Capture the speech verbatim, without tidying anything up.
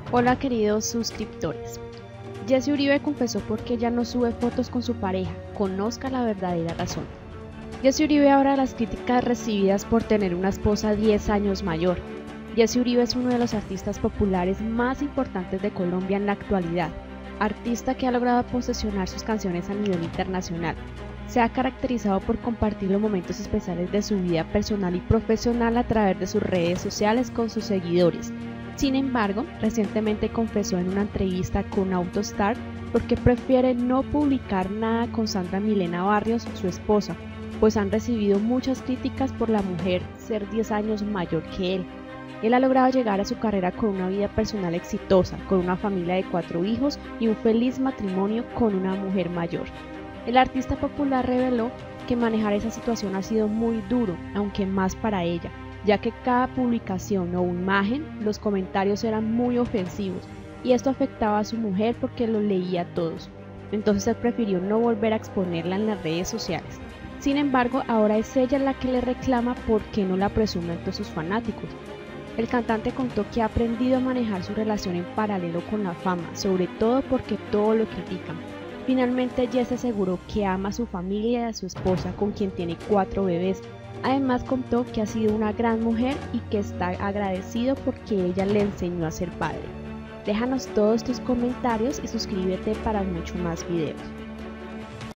Hola queridos suscriptores. Jessie Uribe confesó por qué ya no sube fotos con su pareja. Conozca la verdadera razón. Jessie Uribe habla de las críticas recibidas por tener una esposa diez años mayor. Jessie Uribe es uno de los artistas populares más importantes de Colombia en la actualidad, artista que ha logrado posesionar sus canciones a nivel internacional. Se ha caracterizado por compartir los momentos especiales de su vida personal y profesional a través de sus redes sociales con sus seguidores. Sin embargo, recientemente confesó en una entrevista con Autostar porque prefiere no publicar nada con Sandra Milena Barrios, su esposa, pues han recibido muchas críticas por la mujer ser diez años mayor que él. Él ha logrado llegar a su carrera con una vida personal exitosa, con una familia de cuatro hijos y un feliz matrimonio con una mujer mayor. El artista popular reveló que manejar esa situación ha sido muy duro, aunque más para ella, ya que cada publicación o imagen, los comentarios eran muy ofensivos y esto afectaba a su mujer porque los leía todos. Entonces él prefirió no volver a exponerla en las redes sociales. Sin embargo, ahora es ella la que le reclama por qué no la presume ante sus fanáticos. El cantante contó que ha aprendido a manejar su relación en paralelo con la fama, sobre todo porque todo lo critican. Finalmente, Jess aseguró que ama a su familia y a su esposa, con quien tiene cuatro bebés. Además contó que ha sido una gran mujer y que está agradecido porque ella le enseñó a ser padre. Déjanos todos tus comentarios y suscríbete para muchos más videos.